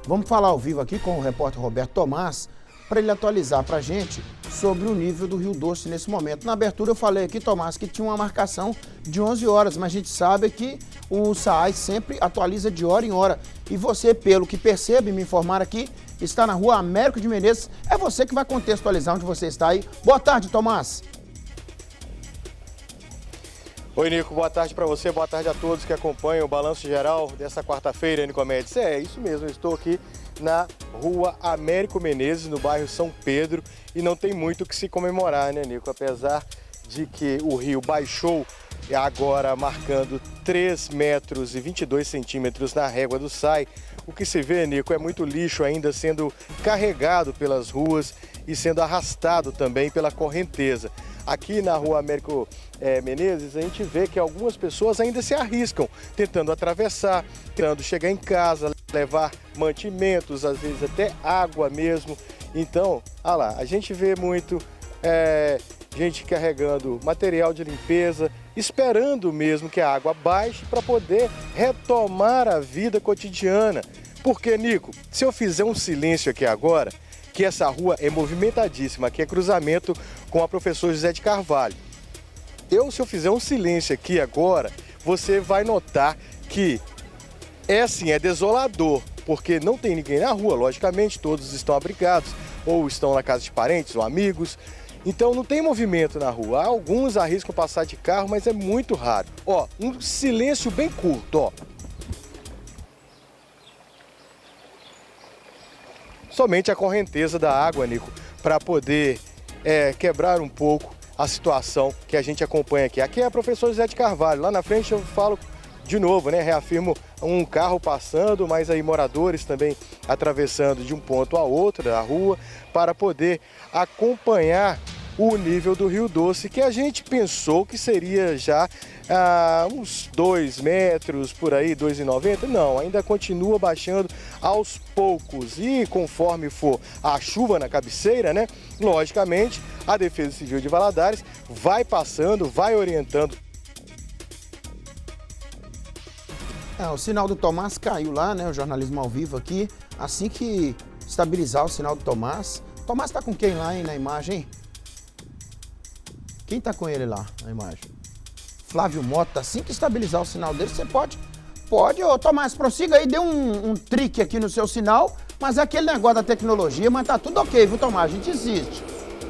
Vamos falar ao vivo aqui com o repórter Roberto Tomás para ele atualizar para a gente sobre o nível do Rio Doce nesse momento. Na abertura eu falei aqui, Tomás, que tinha uma marcação de 11 horas, mas a gente sabe que o SAAI sempre atualiza de hora em hora. E você, pelo que percebe, me informar aqui, está na rua Américo de Menezes. É você que vai contextualizar onde você está aí. Boa tarde, Tomás. Oi, Nico, boa tarde para você, boa tarde a todos que acompanham o Balanço Geral dessa quarta-feira, Nicomedes. É isso mesmo, eu estou aqui na rua Américo Menezes, no bairro São Pedro, e não tem muito o que se comemorar, né, Nico? Apesar de que o rio baixou, agora marcando 3 metros e 22 centímetros na régua do SAAI, o que se vê, Nico, é muito lixo ainda sendo carregado pelas ruas e sendo arrastado também pela correnteza. Aqui na rua Américo Menezes, a gente vê que algumas pessoas ainda se arriscam, tentando atravessar, tentando chegar em casa, levar mantimentos, às vezes até água mesmo. Então, olha lá, a gente vê muito gente carregando material de limpeza, esperando mesmo que a água baixe para poder retomar a vida cotidiana. Porque, Nico, se eu fizer um silêncio aqui agora, que essa rua é movimentadíssima, aqui é cruzamento com a Professor José de Carvalho. Se eu fizer um silêncio aqui agora, você vai notar que é desolador, porque não tem ninguém na rua, logicamente, todos estão abrigados, ou estão na casa de parentes ou amigos, então não tem movimento na rua. Alguns arriscam passar de carro, mas é muito raro. Ó, um silêncio bem curto, ó. Somente a correnteza da água, Nico, para poder quebrar um pouco a situação que a gente acompanha aqui. Aqui é a Professor José de Carvalho, lá na frente eu falo de novo, né? Reafirmo um carro passando, mas aí moradores também atravessando de um ponto a outro da rua para poder acompanhar o nível do Rio Doce, que a gente pensou que seria já uns 2 metros, por aí, 2,90. Não, ainda continua baixando aos poucos. E conforme for a chuva na cabeceira, né? Logicamente, a Defesa Civil de Valadares vai passando, vai orientando. O sinal do Tomás caiu lá, né? O jornalismo ao vivo aqui. Assim que estabilizar o sinal do Tomás. Tomás tá com quem lá, hein, na imagem, hein? Quem tá com ele lá na imagem? Flávio Mota. Assim que estabilizar o sinal dele, você pode, ô Tomás, prossiga aí, dê um trick aqui no seu sinal, mas é aquele negócio da tecnologia, mas tá tudo ok, viu, Tomás? A gente insiste.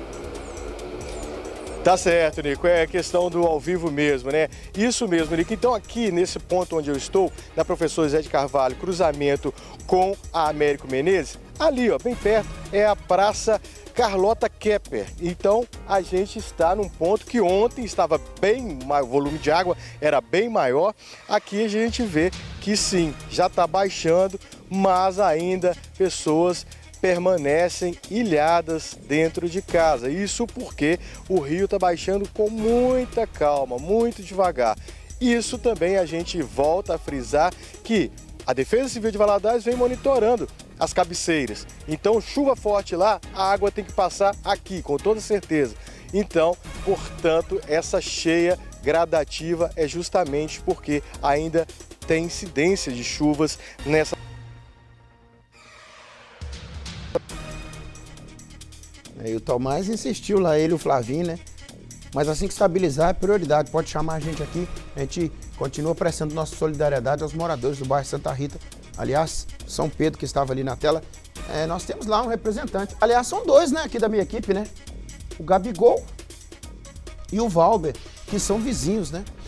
Tá certo, Nico, é questão do ao vivo mesmo, né? Isso mesmo, Nico. Então aqui nesse ponto onde eu estou, na Professor José de Carvalho, cruzamento com a Américo Menezes, ali, ó, bem perto, é a Praça Carlota Kepper. Então a gente está num ponto que ontem estava bem, o volume de água era bem maior. Aqui a gente vê que sim, já está baixando, mas ainda pessoas permanecem ilhadas dentro de casa. Isso porque o rio está baixando com muita calma, muito devagar. Isso também a gente volta a frisar que a Defesa Civil de Valadares vem monitorando as cabeceiras. Então, chuva forte lá, a água tem que passar aqui, com toda certeza. Então, portanto, essa cheia gradativa é justamente porque ainda tem incidência de chuvas nessa. E o Tomás insistiu lá, ele e o Flavinho, né? Mas assim que estabilizar é prioridade, pode chamar a gente aqui. A gente continua prestando nossa solidariedade aos moradores do bairro Santa Rita. Aliás, São Pedro, que estava ali na tela. Nós temos lá um representante. Aliás, são 2, né, aqui da minha equipe, né? O Gabigol e o Valber, que são vizinhos, né?